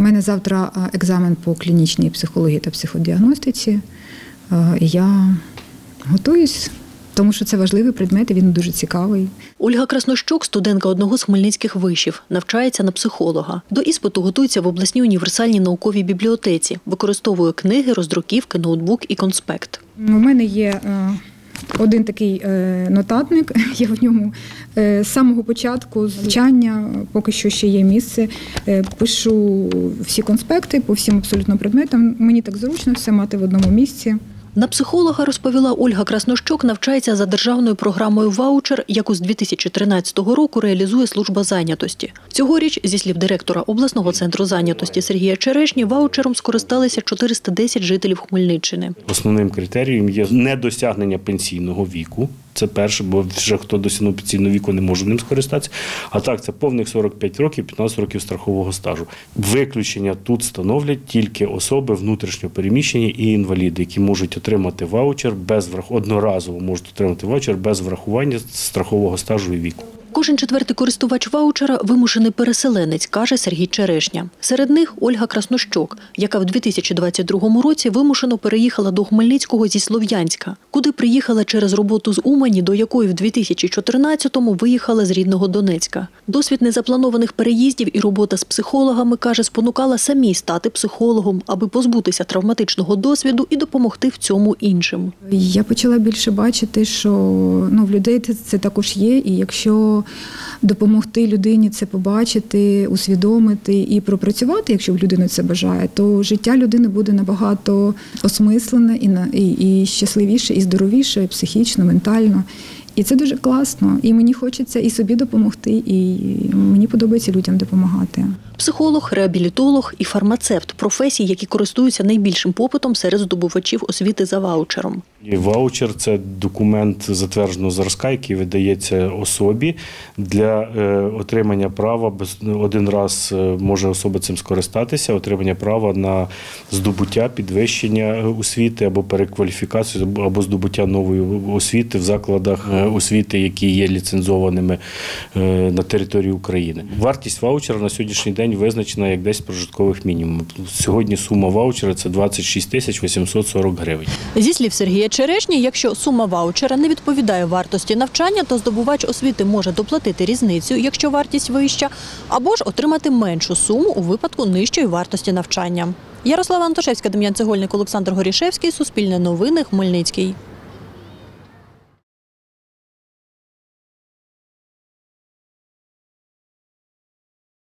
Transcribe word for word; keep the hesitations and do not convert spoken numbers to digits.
У мене завтра екзамен по клінічній психології та психодіагностиці. Я готуюсь, тому що це важливий предмет, і він дуже цікавий. Ольга Краснощук – студентка одного з хмельницьких вишів, навчається на психолога. До іспиту готується в обласній універсальній науковій бібліотеці, використовує книги, роздруківки, ноутбук і конспект. У мене є один такий нотатник, я в ньому з самого початку навчання, поки що ще є місце, пишу всі конспекти по всім абсолютно предметам. Мені так зручно все мати в одному місці. На психолога, розповіла Ольга Краснощук, навчається за державною програмою «Ваучер», яку з дві тисячі тринадцятого року реалізує служба зайнятості. Цьогоріч, зі слів директора обласного центру зайнятості Сергія Черешні, ваучером скористалися чотириста десять жителів Хмельниччини. Основним критерієм є недосягнення пенсійного віку. Це перше, бо вже хто досягнув пенсійного віку, не може ним скористатися. А так, це повних сорок п'ять років, п'ятнадцять років страхового стажу. Виключення тут становлять тільки особи внутрішньо переміщені і інваліди, які можуть отримати ваучер без одноразово можуть отримати ваучер без врахування страхового стажу і віку. Кожен четвертий користувач ваучера – вимушений переселенець, каже Сергій Черешня. Серед них Ольга Краснощук, яка в дві тисячі двадцять другому році вимушено переїхала до Хмельницького зі Слов'янська, куди приїхала через роботу з Умані, до якої в дві тисячі чотирнадцятому виїхала з рідного Донецька. Досвід незапланованих переїздів і робота з психологами, каже, спонукала самій стати психологом, аби позбутися травматичного досвіду і допомогти в цьому іншим. Я почала більше бачити, що ну, в людей це також є, і якщо допомогти людині це побачити, усвідомити і пропрацювати, якщо людина це бажає, то життя людини буде набагато осмислене і, і, і щасливіше, і здоровіше, і психічно, ментально. І це дуже класно. І мені хочеться і собі допомогти, і мені подобається людям допомагати. Психолог, реабілітолог і фармацевт – професії, які користуються найбільшим попитом серед здобувачів освіти за ваучером. Ваучер – це документ затвердженого зразка, який видається особі для отримання права. Один раз може особа цим скористатися, отримання права на здобуття, підвищення освіти або перекваліфікацію, або здобуття нової освіти в закладах освіти, які є ліцензованими на території України. Вартість ваучера на сьогоднішній день визначена як десять прожиткових мінімумів. Сьогодні сума ваучера – це двадцять шість тисяч вісімсот сорок гривень. Зі слів Сергія Черешні, якщо сума ваучера не відповідає вартості навчання, то здобувач освіти може доплатити різницю, якщо вартість вища, або ж отримати меншу суму у випадку нижчої вартості навчання. Ярослава Антошевська, Дем'ян Цегольник, Олександр Горішевський, Суспільне новини, Хмельницький.